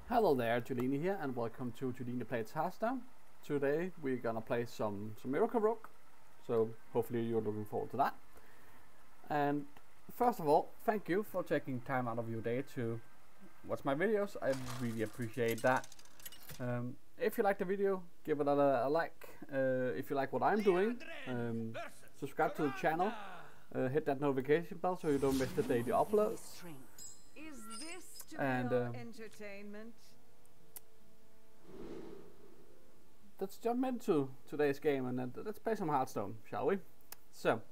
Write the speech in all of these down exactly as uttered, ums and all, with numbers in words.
Hello there, Julini here, and welcome to Julini Plays Hearthstone. Today we're gonna play some, some Miracle Rogue, so hopefully you're looking forward to that. And first of all, thank you for taking time out of your day to watch my videos. I really appreciate that. Um, if you like the video, give it a, a like. Uh, if you like what I'm doing, um, subscribe to the channel, uh, hit that notification bell so you don't miss the daily uploads. Is this to And be our uh, entertainment? let's jump into today's game and uh, let's play some Hearthstone, shall we? So,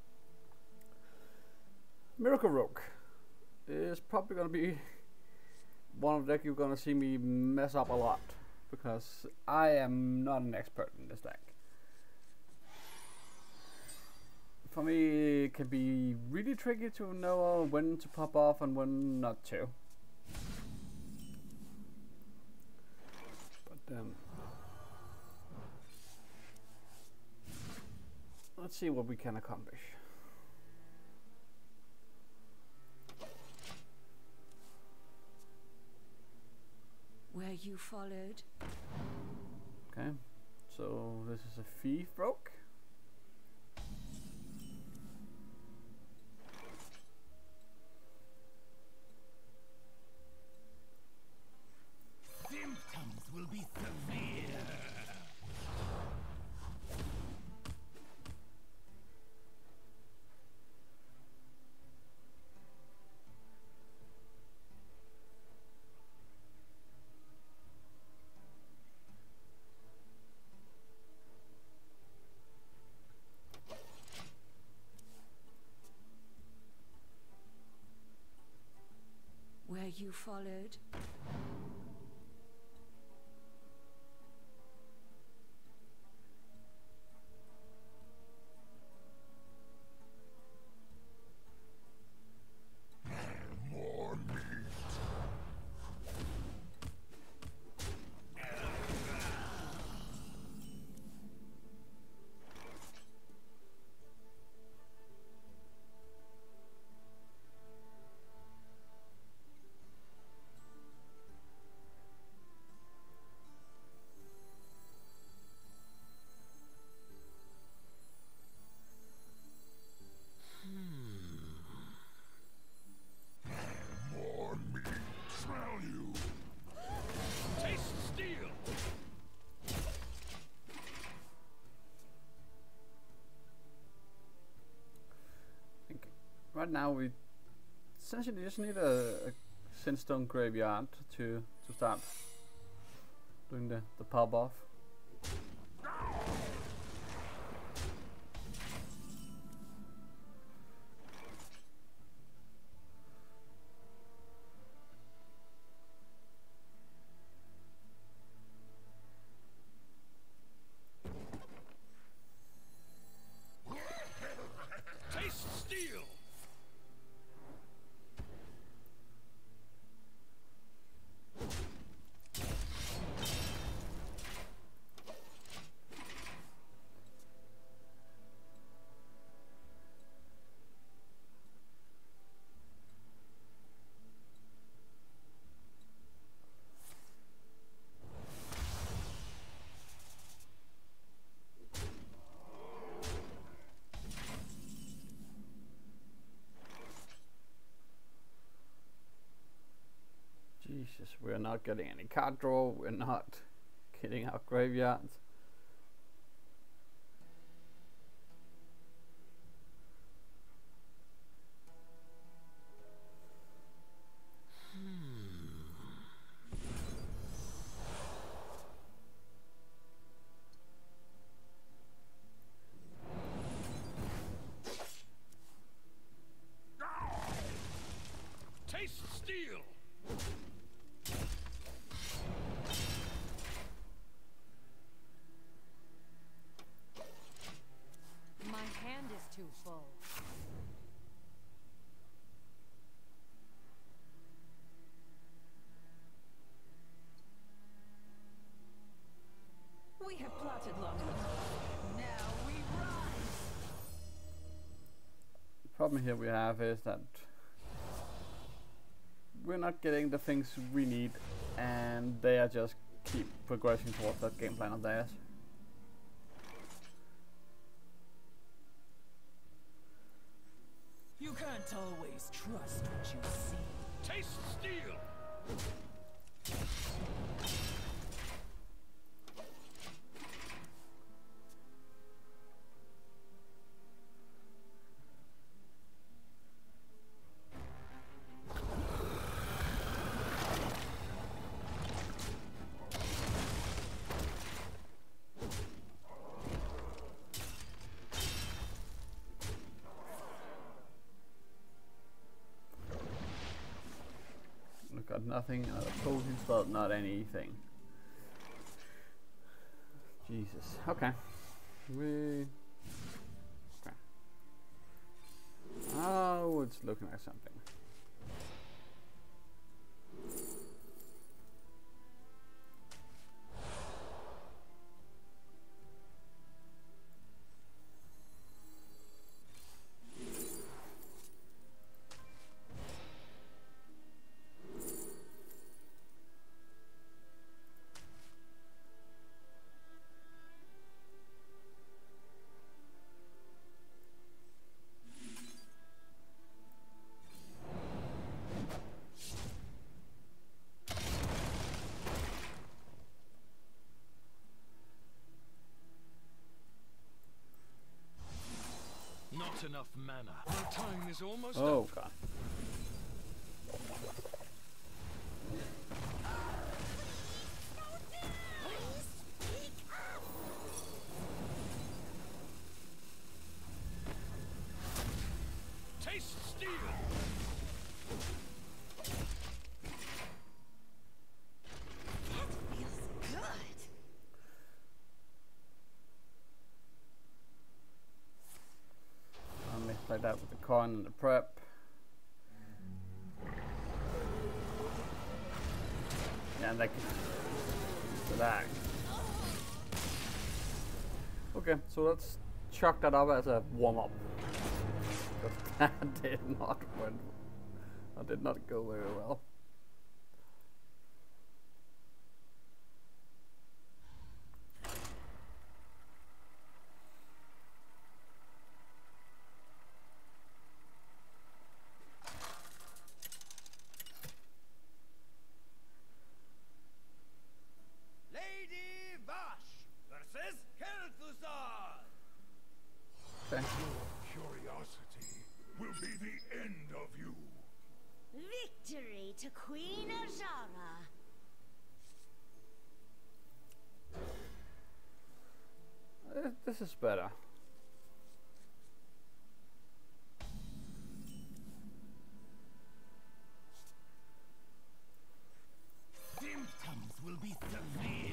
Miracle Rogue is probably gonna be one of the deck you're gonna see me mess up a lot because I am not an expert in this deck. For me, it can be really tricky to know when to pop off and when not to. But um, let's see what we can accomplish. Were you followed? Okay, so this is a Thief Rogue. Symptoms will be severe. Were you followed? More meat. More meat. Smell you. Taste steel. I think right now we essentially just need a, a Sinstone Graveyard to to start doing the the pop off. Taste steel. Jesus, we're not getting any card draw. We're not getting our graveyards. Taste steel. My hand is too full. We have plotted long enough. Now we rise. The problem here we have is that we're not getting the things we need and they are just keep progressing towards that game plan of theirs. You can't always trust what you see. Taste steel! Got nothing, not a potion spell, not anything. Jesus. Okay. We. Okay. Oh, it's looking like something. Not enough mana. Our time is almost Oh up. god. Taste steel! That feels good. I'll mix like that with the coin and the prep. Yeah, and that can use the axe. Okay, so let's chuck that up as a warm up. That did not went. That did not go very well. Lady Vash versus Kel'Thuzad. Okay. Curiosity will be the end of you. Victory to Queen Ajara. Uh, this is better. Symptoms will be severe.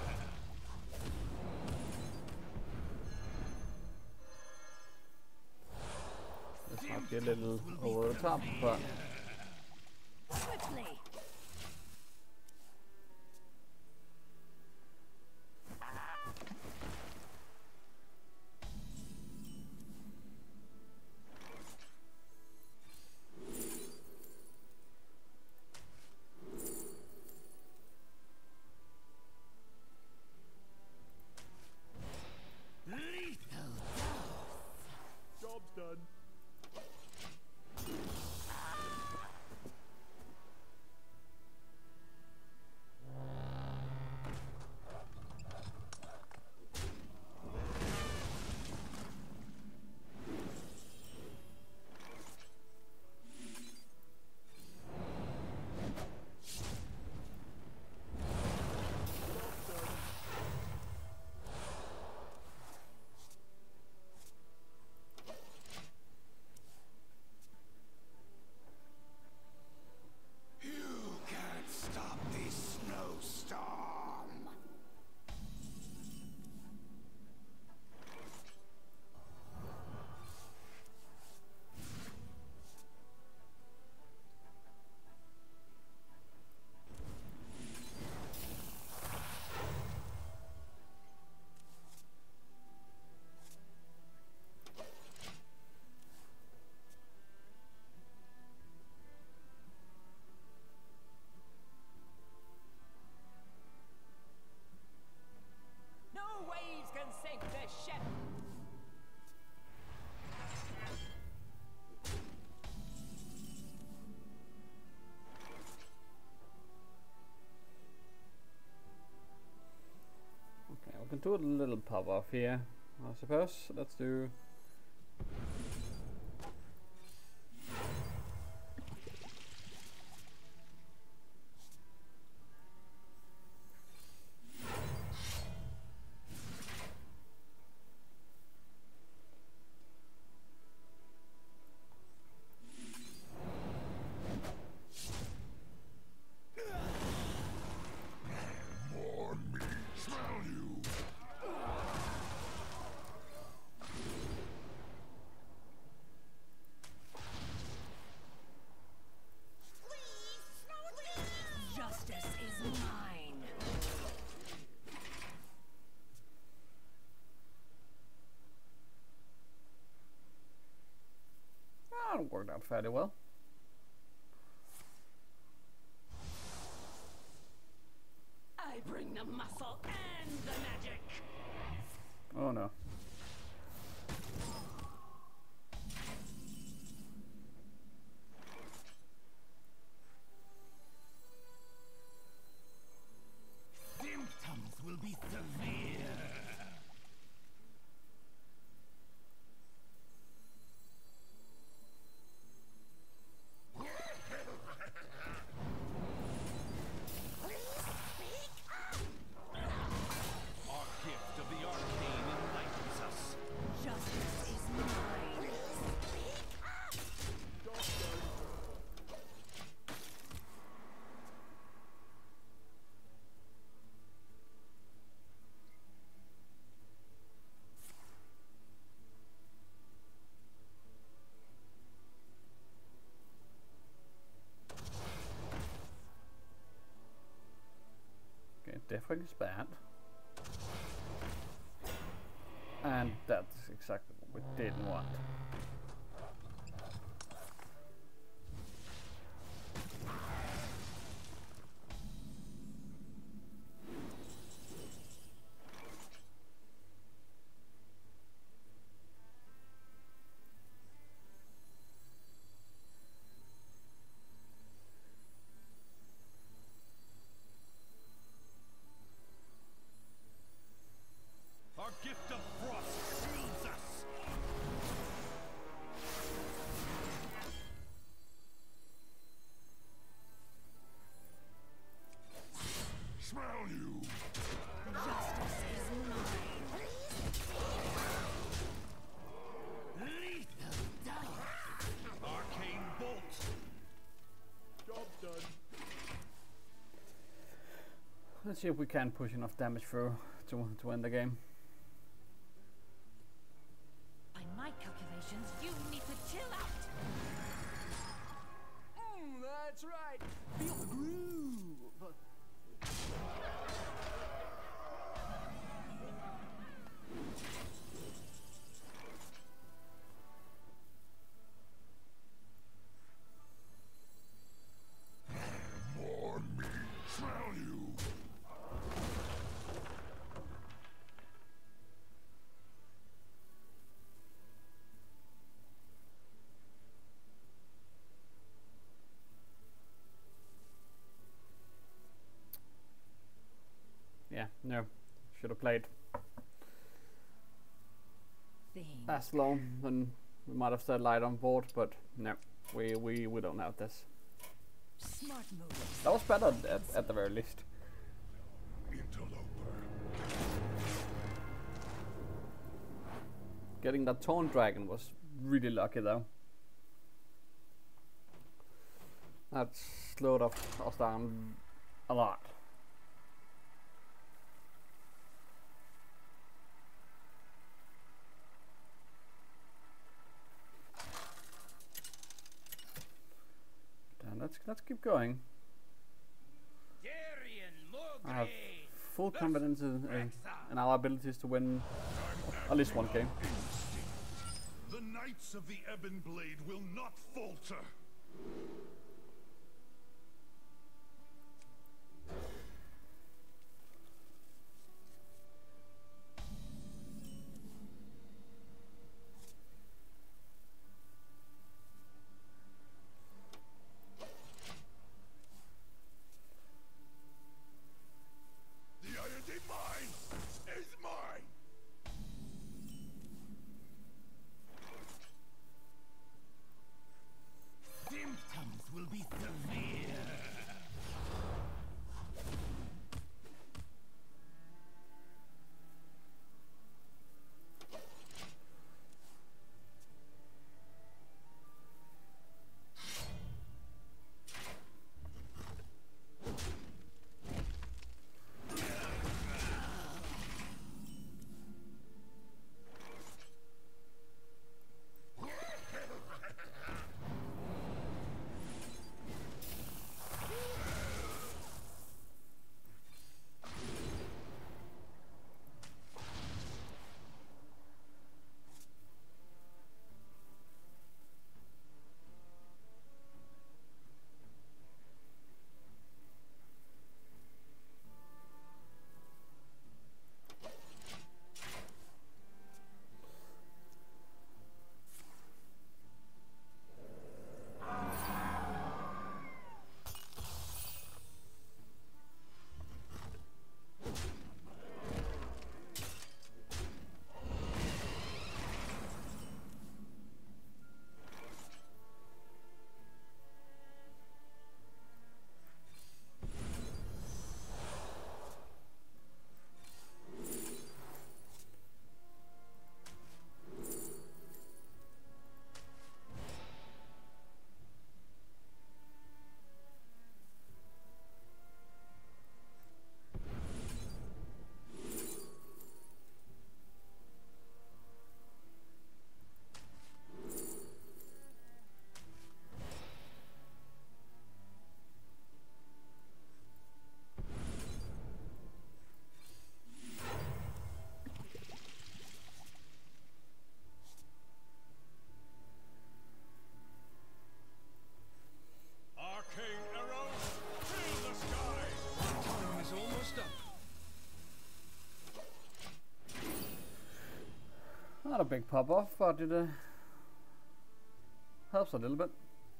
This might be a little over the top, but Swiftly. Lethal. Job's done. We can do a little pop off here, I suppose. Let's do. Justice is mine. Ah, it worked out fairly well. I bring the muscle and the magic. Oh no. Symptoms will be severe. Our gift of the arcane enlightens us. Justice is mine. Okay, Deathwing is bad. And that's exactly what we didn't want. Our gift of frost shields us. Smell you! Justice is mine. Lethal dart. Arcane bolt. Job done. Let's see if we can push enough damage through to to win the game. By my calculations, you need to chill out. Mm, that's right. Feel the groove. More meat! Smell you! Yeah, no. Should have played Thing. as long, then we might have stayed light on board, but no. We we, we don't have this. Smart move. That was better at, at the very least. Interloper. Getting that Taunt Dragon was really lucky though. That slowed us, us down a lot. Then let's let's keep going. Darien I have Morgrave. full confidence in, in, in our abilities to win at least one game. The Knights of the Ebon Blade will not falter. The Iron Divine is mine. Not a big pop off, but it uh, helps a little bit.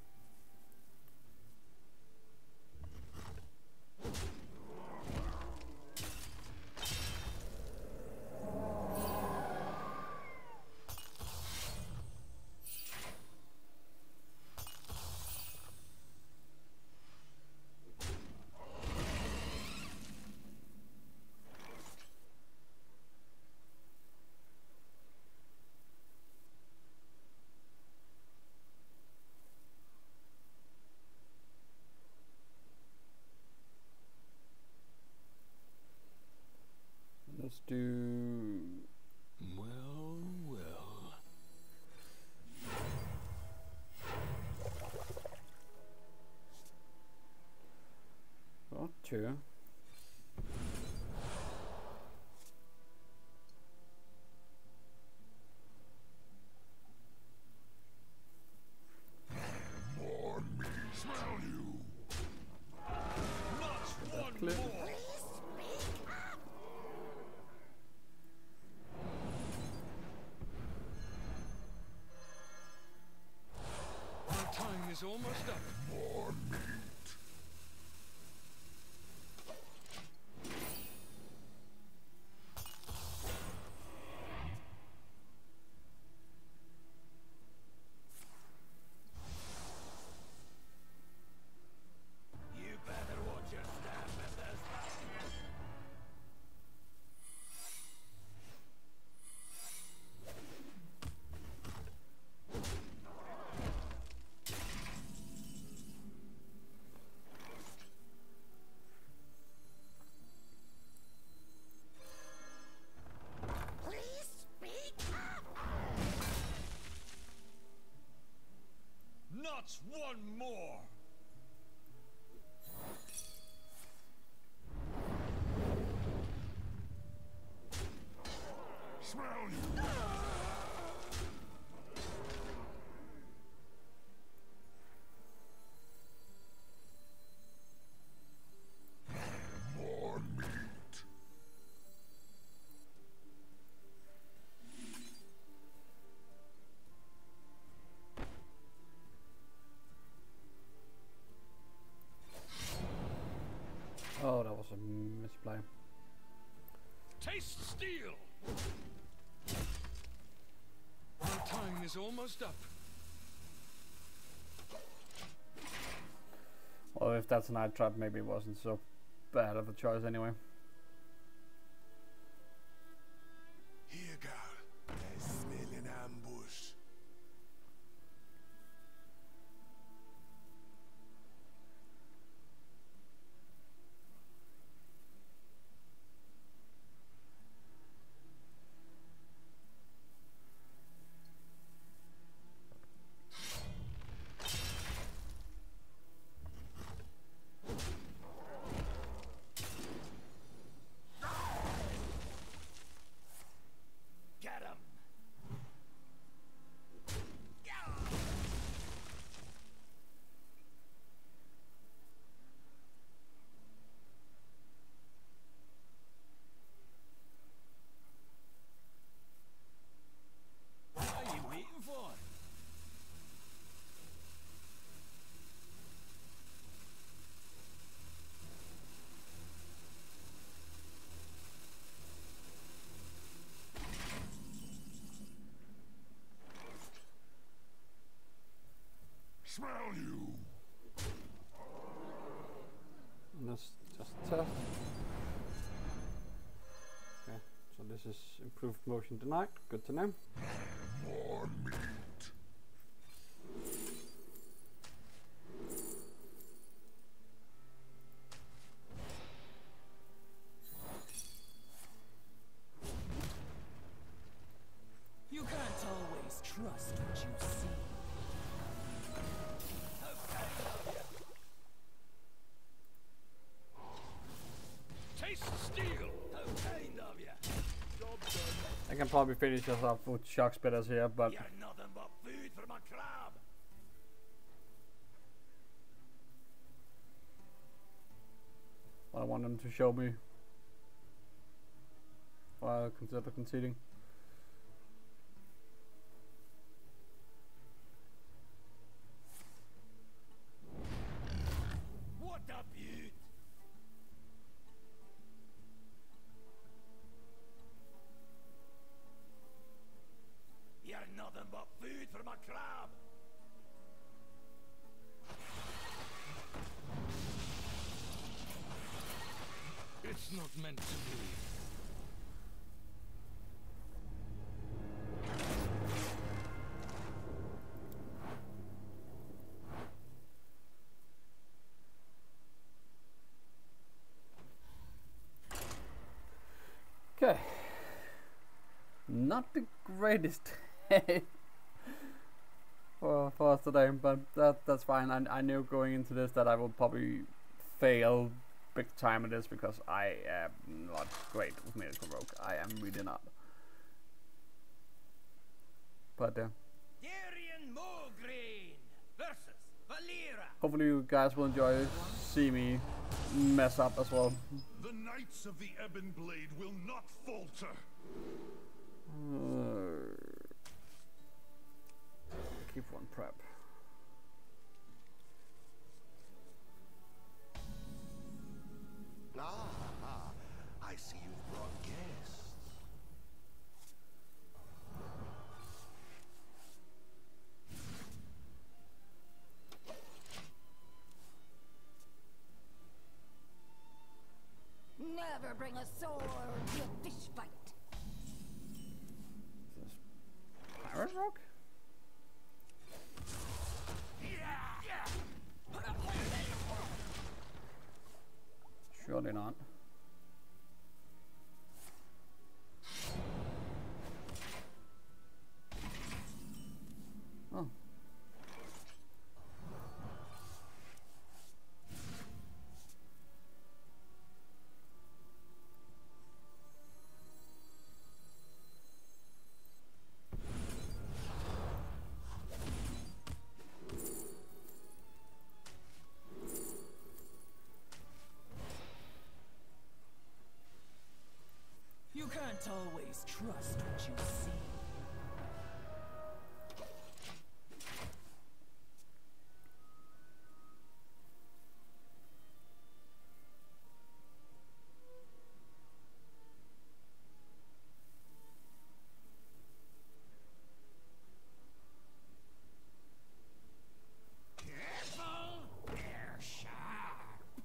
Let's do... Well, well. Or two. More me smell you. Not one clip. more. Our time is almost up. More meat. You better watch your step, Mithras. Please speak up. Not one more. Smell you. More meat. Oh, that was a misplay. Taste steel. Our time is almost up. Well, if that's a night trap, maybe it wasn't so bad of a choice anyway. Here, girl. I smell an ambush. Get him. What are you waiting for? Smell you. And let's just test. Okay, so this is improved motion denied. Good to know. More meat. You can't always trust what you see. Taste steel. How kind of you. Job done. I can probably finish us off with shock spitters here, but You're nothing but food for my crab. I want them to show me while I consider conceding. for my crab. It's not meant to be. Okay. Not the greatest day for, for us today, but that that's fine. I, I knew going into this that I will probably fail big time at this because I am not great with Miracle Rogue. I am really not. But uh, Darian Mograine versus Valera. hopefully you guys will enjoy see me mess up as well. The Knights of the Ebon Blade will not falter. Uh, keep one prep. Ah, I see you've brought guests. Never bring a sword to a fish fight. Pirate Rock? Surely not. Oh. You can't always trust what you see. Careful, they're sharp.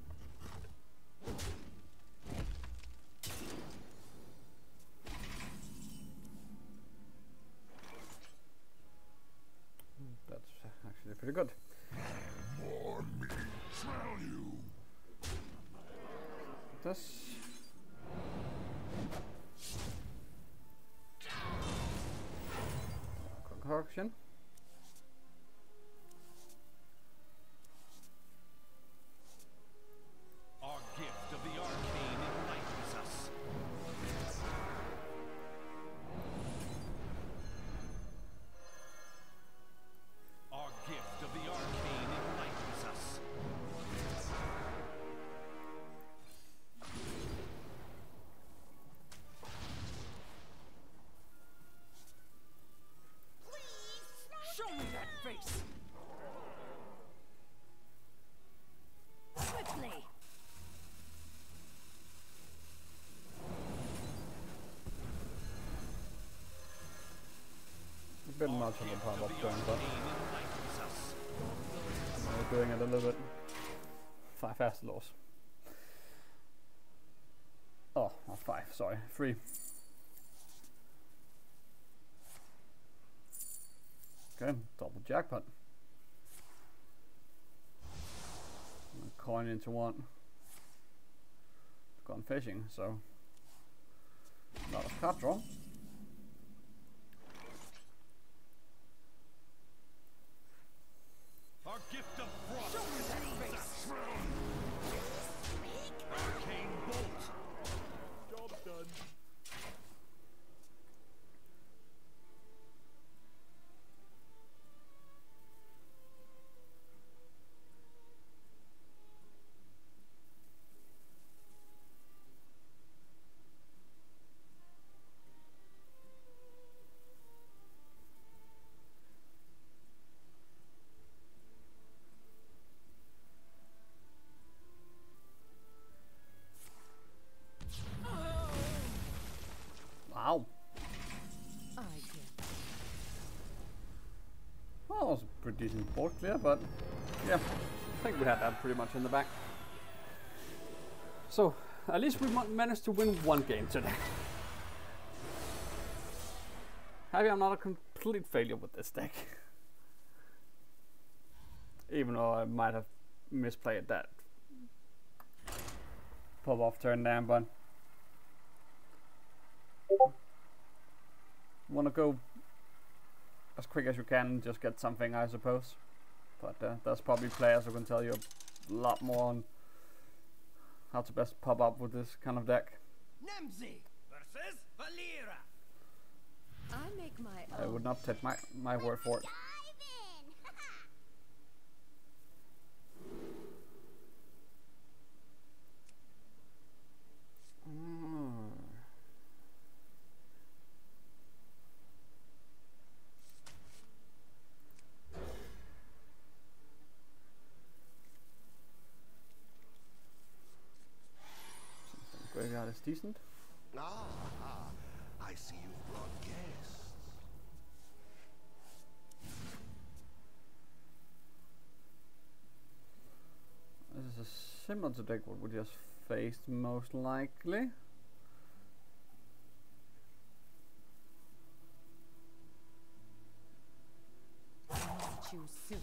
That's actually pretty good. Mourn me, shall you? This. Concoction. Our gift of the arcane enlightens us. Our gift of the arcane enlightens us. Show me that face! Swiftly. A bit much of a pop-up The turn, but arcane enlightens us. we're doing it a little bit five fast loss. Oh, not five, sorry, three. Okay, double jackpot. A coin into one. Gone fishing, so not a card draw. Our gift of frost. Show me that face! Arcane bolt. Job done. pretty decent board clear, but yeah, I think we had that pretty much in the back. So at least we managed to win one game today. Happy I'm not a complete failure with this deck. Even though I might have misplayed that pop off turn down, but wanna go as quick as you can and just get something, I suppose. But uh, there's probably players who can tell you a lot more on how to best pop up with this kind of deck. Nemzi versus Valera. I make my I would not take my, my word for it. Mm. Graveyard is decent. Ah, ah, I see you've brought guests. This is similar to deck what we just faced most likely. you soon.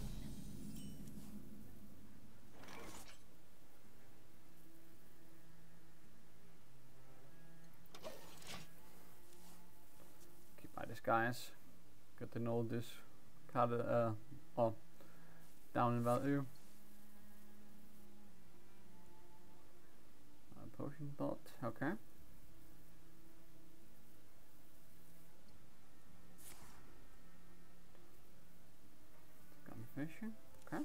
Keep my disguise. Good to know this card uh oh down in value. Uh, potion bot, okay. Gunfishing, okay.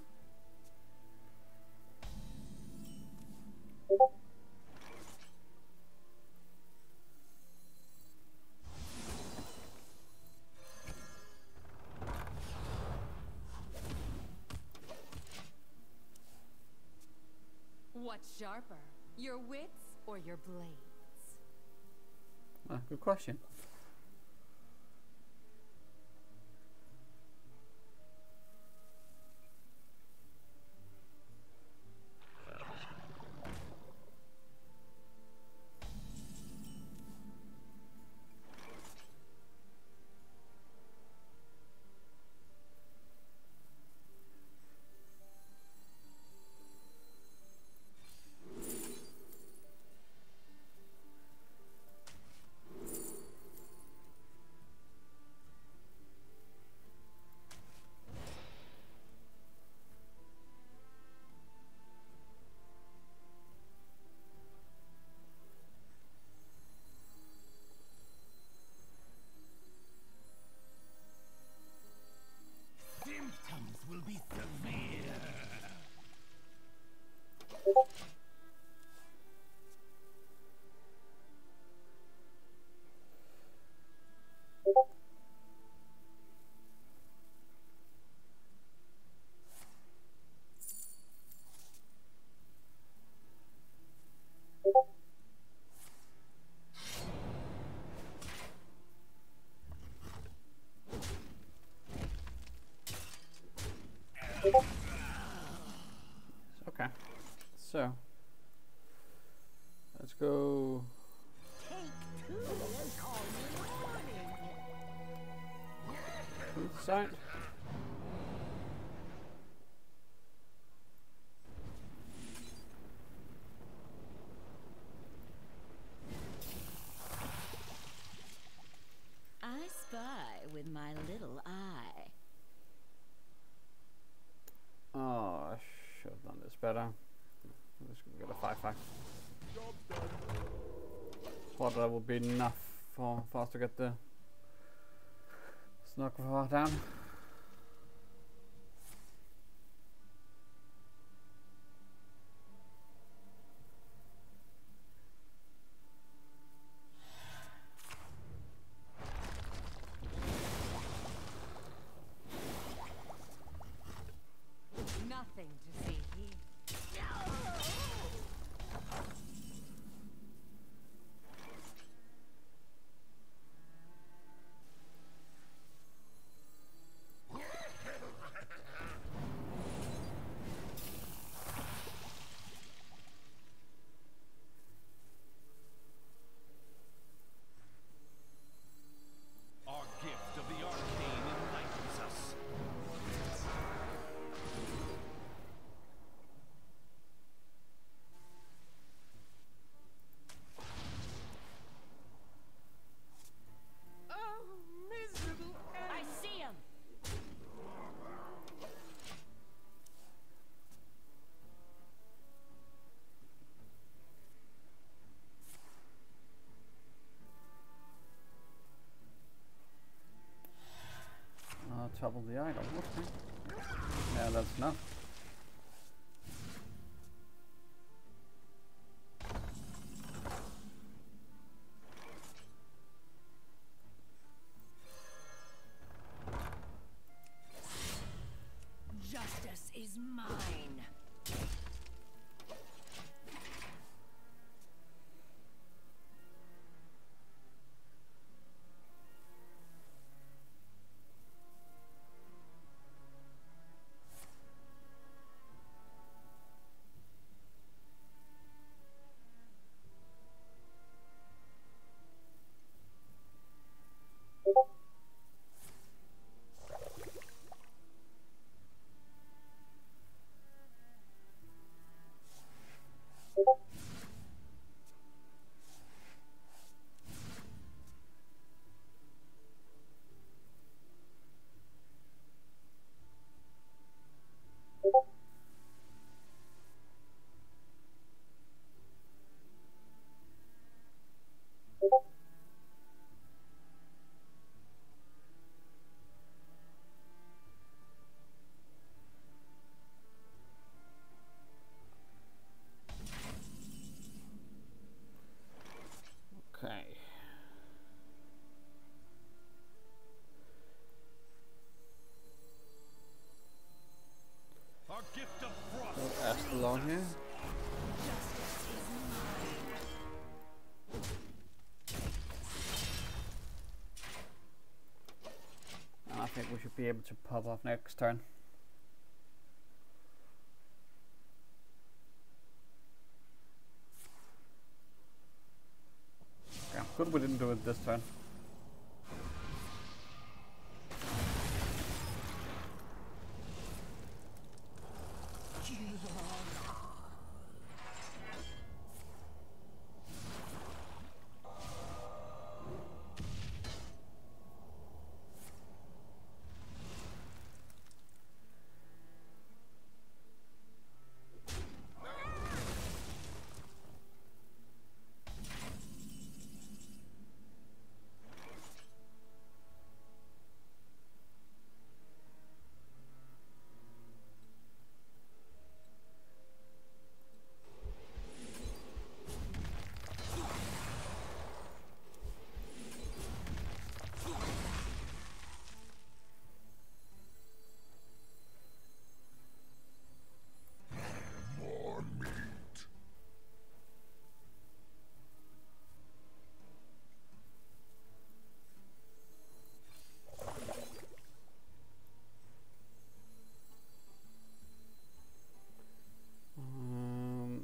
What's sharper, your wits or your blades? Ah, good question. Symptoms will be severe. Okay, so let's go. Booth site. I spy with my little eye. Oh, I should have done this better. I'm just gonna get a five five. Thought that would be enough for, for us to get the Snark down. Nothing to see here. double the item. Okay. Yeah, that's enough. Justice is mine. Okay. Our gift of frost. So Astalon here. Justice is mine. And I think we should be able to pop off next turn. Okay, good we didn't do it this turn. More meat. Um,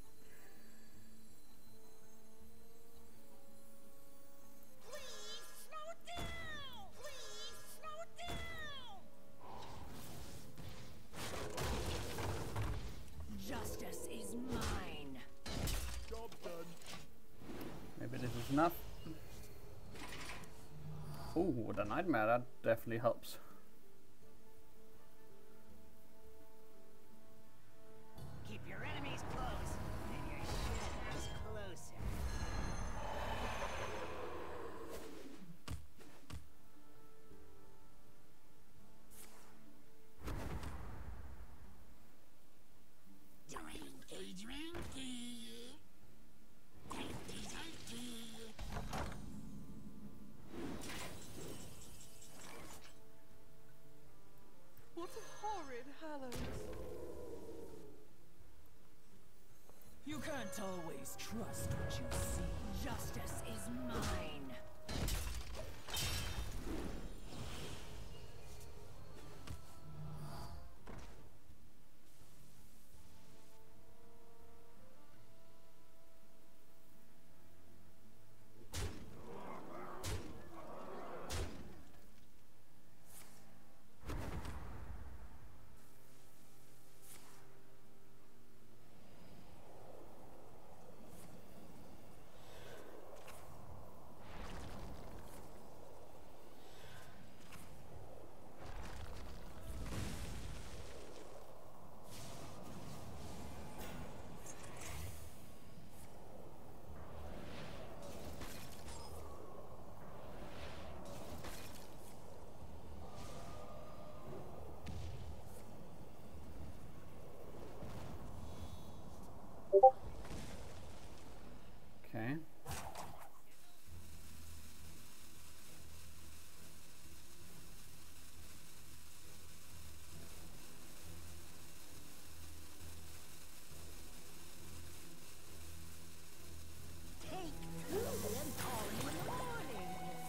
Please slow down! Please slow down! Justice is mine. Job done. maybe this is enough. Ooh, the nightmare, that definitely helps. Keep your enemies close, and your shadows closer. Drinky, drinky. Tasty, tasty. Okay. Take two and call me in the morning.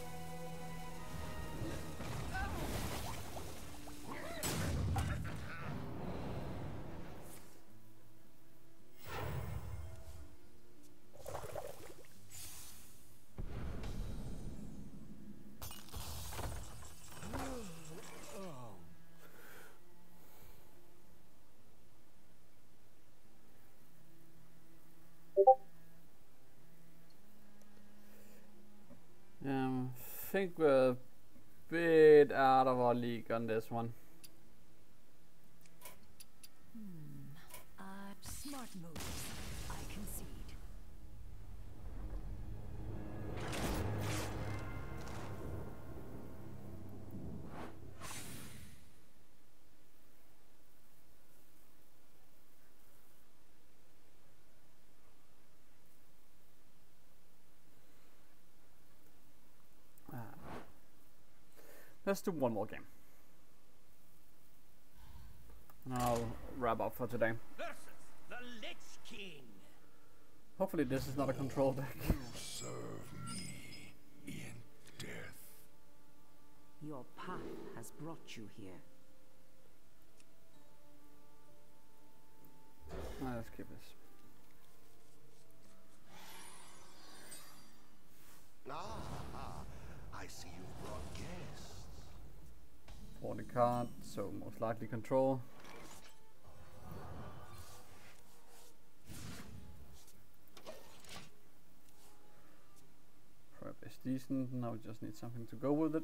Um, think we're a bit out of our league on this one. Uh, smart moves. I concede. Let's do one more game. And I'll wrap up for today. Versus the Lich King. Hopefully this is not a control deck. Serve me in death. Your path has brought you here. Ah, let's keep this. Ah, I see you've brought guests. forty card, so most likely control. Prep is decent, now we just need something to go with it.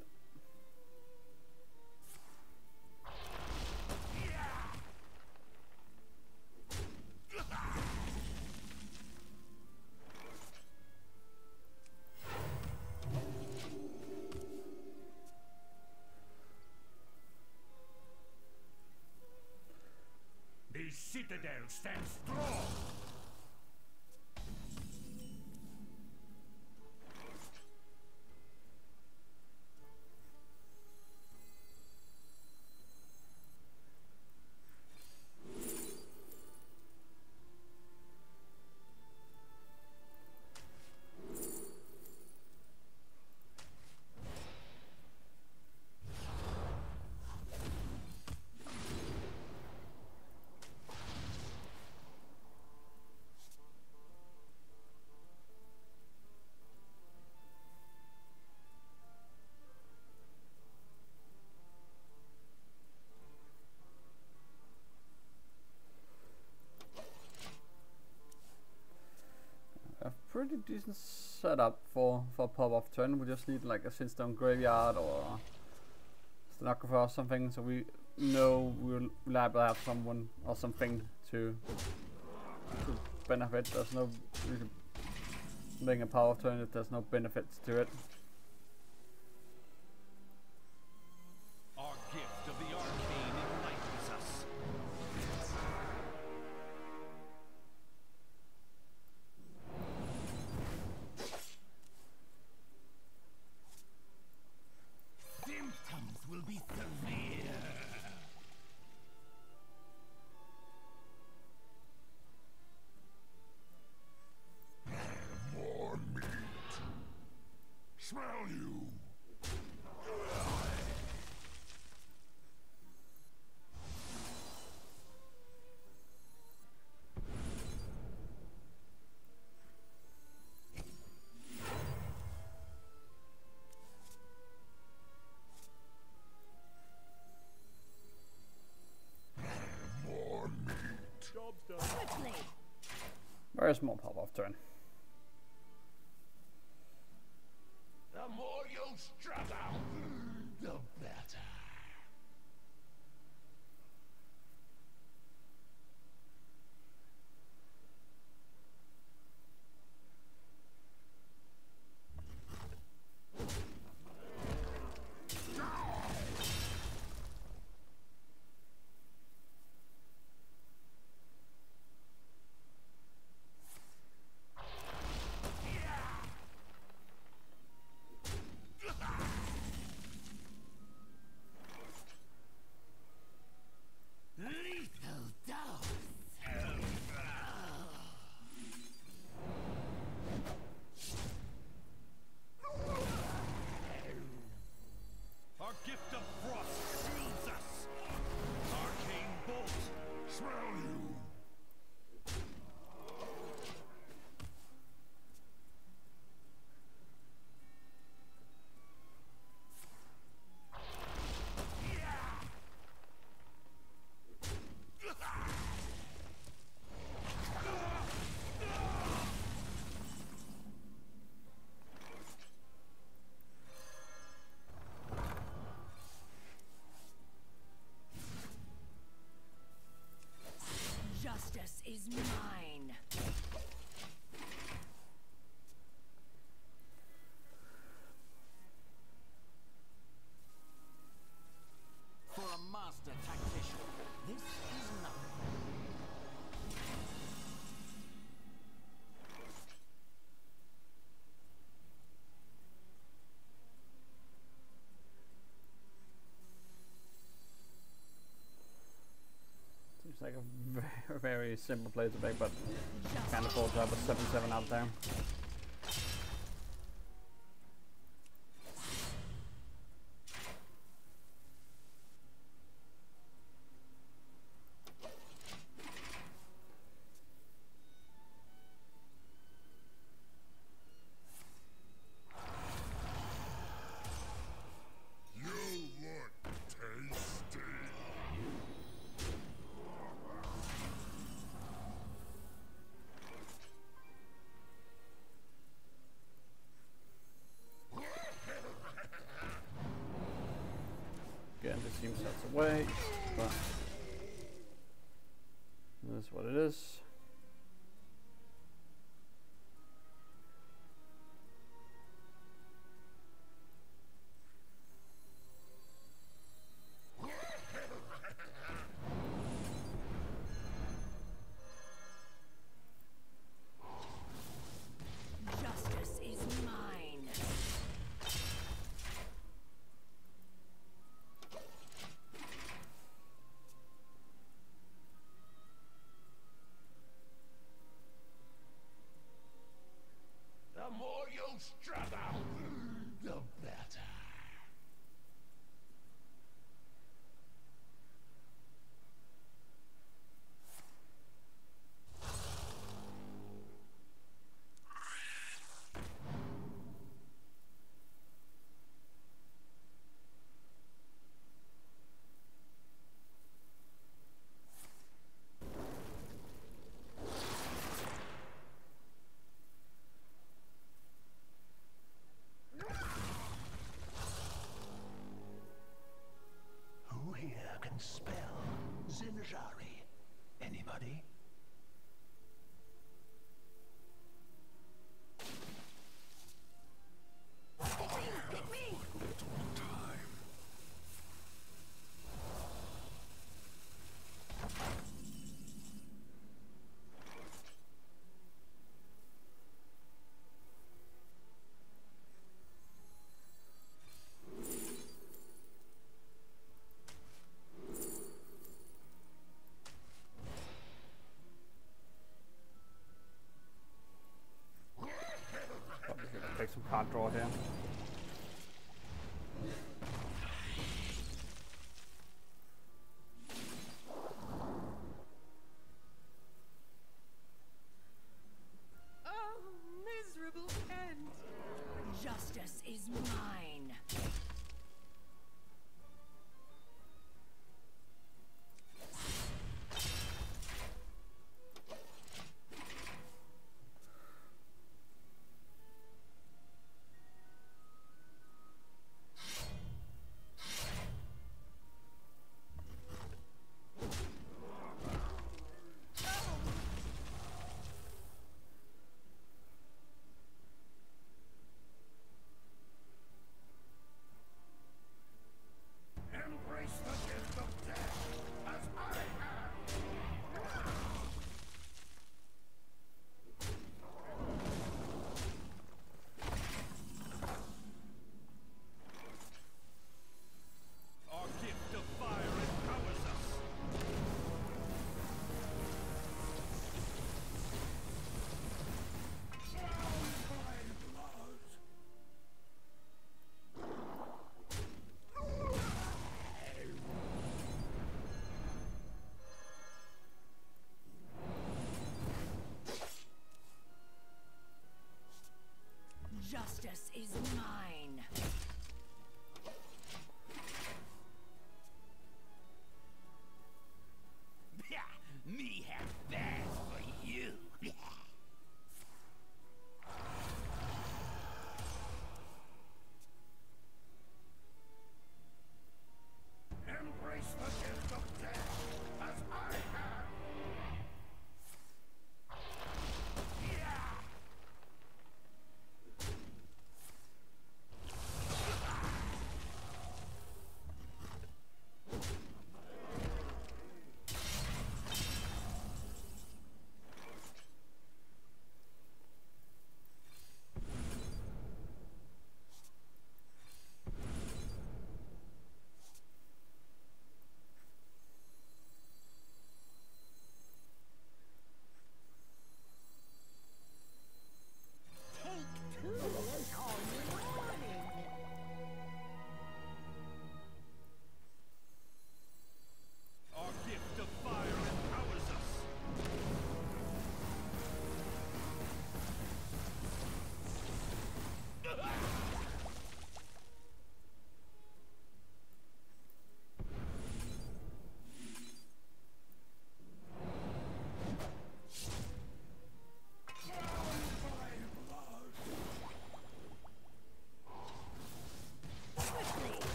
The citadel stands strong. A pretty decent setup for for pop off turn. We just need like a Sinstone Graveyard or Stenographer or something, so we know we'll liable to have someone or something to to benefit. There's no reason making a power of turn if there's no benefits to it. Our gift of the arcane enlightens us. Symptoms will be severe. More meat. Smell you. More meat. Job's done. Quickly. Very small pop off turn. The more you struggle, the better. very simple play to make, but can't afford to have a seven seven out there. Again, this seems that's away, but that's what it is. Justice is mine. The more you struggle, the better. Who here can spell Zinjari? Anybody? Pick me! Probably gonna take some card draw here. Oh, miserable end! Justice is mine. Embrace the gift of death, as I have. Our gift of fire empowers us. Justice is mine. Me have bad for you. Embrace the gift of death, as I have.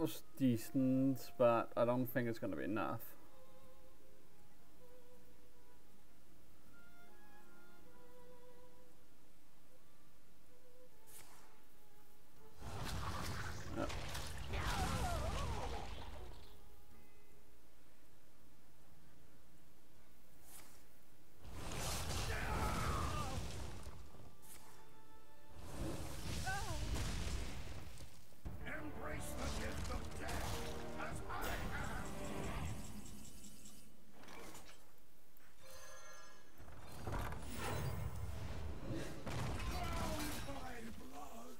was decent, but I don't think it's gonna be enough. Yep. Embrace the gift of death, as I am. Drowned by blood.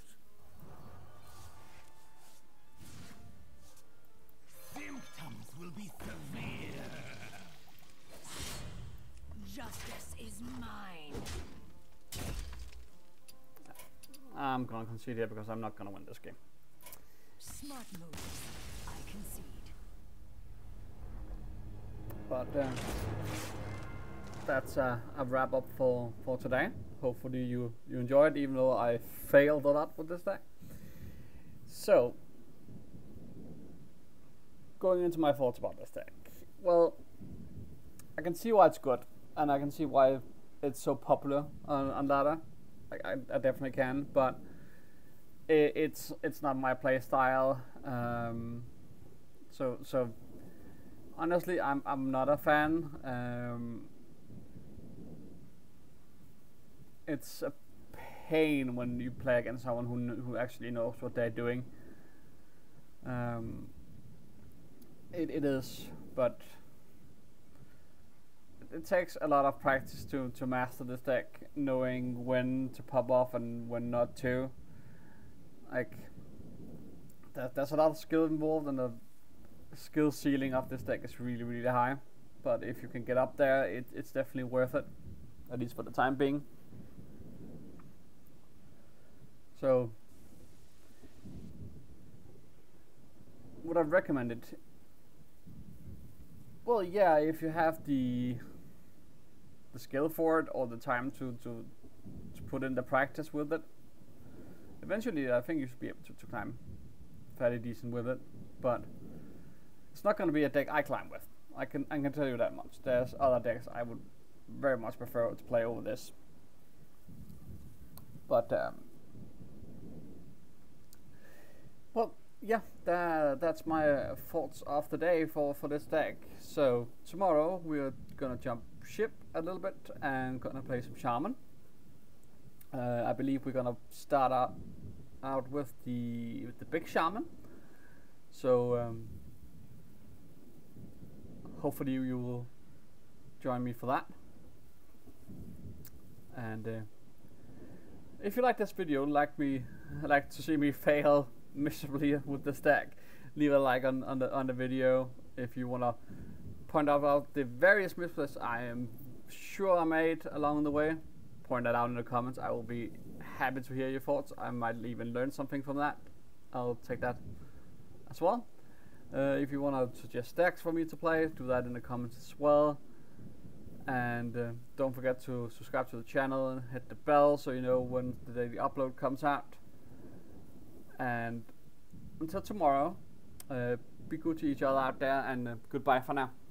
Symptoms will be severe. Justice is mine. I'm gonna concede here because I'm not gonna win this game. Smart moves. I concede. But uh, that's uh, a wrap up for for today. Hopefully you you enjoyed, even though I failed a lot with this deck. So, going into my thoughts about this deck. Well, I can see why it's good, and I can see why it's so popular on, on ladder. I, I, I definitely can, but it, it's it's not my play style. Um, so so honestly, I'm I'm not a fan. Um, it's a pain when you play against someone who kn who actually knows what they're doing. Um, it it is, but it, it takes a lot of practice to to master this deck, knowing when to pop off and when not to. Like, there, there's a lot of skill involved, and the skill ceiling of this deck is really really high. But if you can get up there, it, it's definitely worth it, at least for the time being. So, would I recommend it? Well, yeah, if you have the the skill for it, or the time to to, to put in the practice with it. Eventually, I think you should be able to, to climb fairly decent with it, but it's not going to be a deck I climb with. I can I can tell you that much. There's other decks I would very much prefer to play over this. But um, well, yeah, that, that's my uh, thoughts of the day for for this deck. So tomorrow we're gonna jump ship a little bit and gonna play some Shaman. Uh, I believe we're gonna start out out with the with the big Shaman. So um, hopefully you will join me for that. And uh, if you like this video, like me, like to see me fail miserably with this deck, leave a like on on the on the video. If you wanna point out about the various misplays I am sure I made along the way, point that out in the comments. I will be happy to hear your thoughts. I might even learn something from that. I'll take that as well. Uh, if you want to suggest decks for me to play, do that in the comments as well. And uh, don't forget to subscribe to the channel and hit the bell so you know when the daily upload comes out. And until tomorrow, uh, be good to each other out there, and uh, goodbye for now.